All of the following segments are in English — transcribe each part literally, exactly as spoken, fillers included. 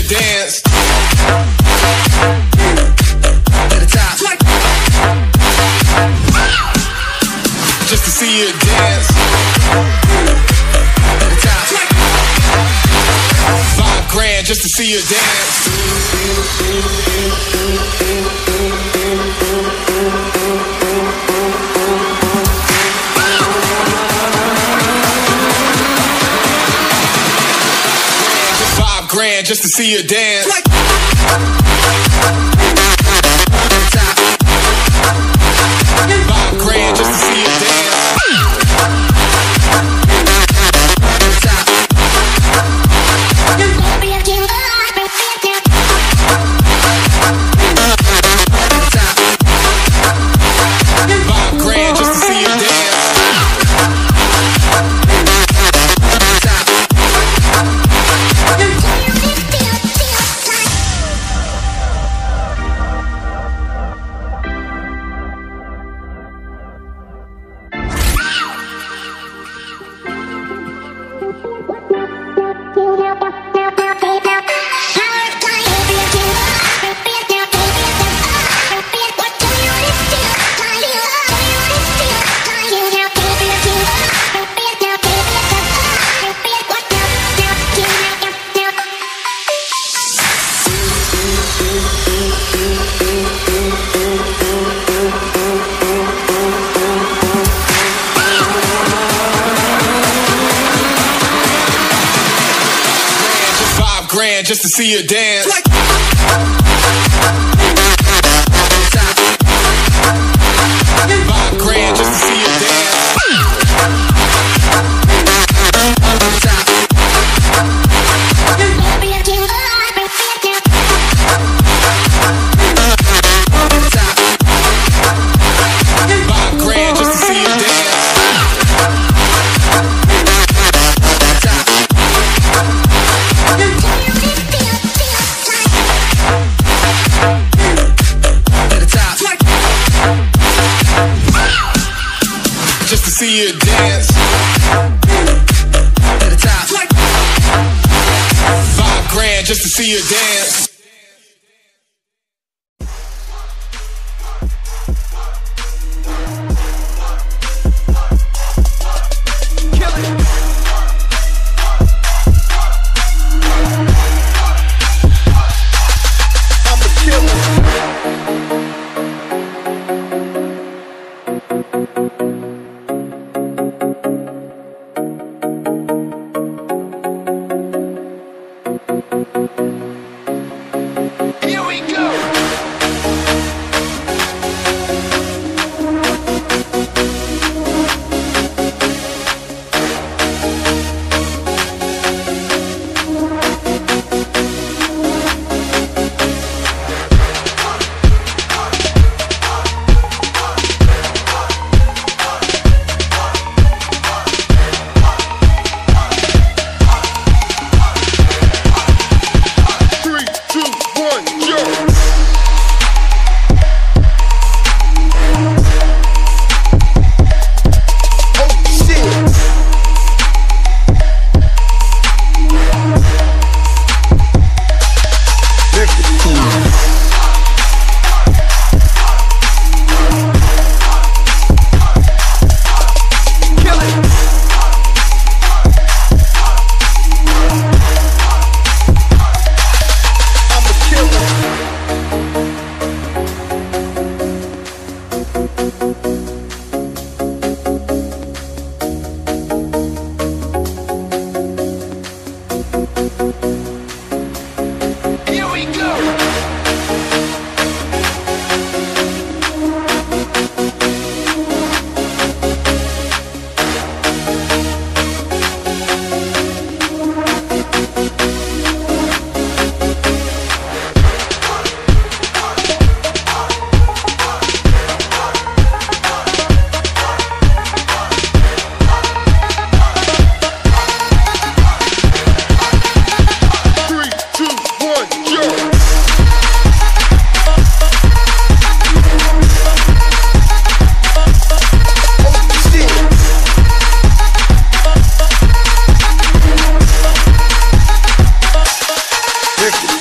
dance. At the top. Just to see you dance. At the top. Five grand just to see you dance. Five grand just to see you dance. Five grand just to see you dance. Five grand just to see you dance. Just to see you dance. Five grand just to see you dance. Five grand just to see you dance. See you dance at the top. Five grand just to see you dance.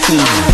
Cool.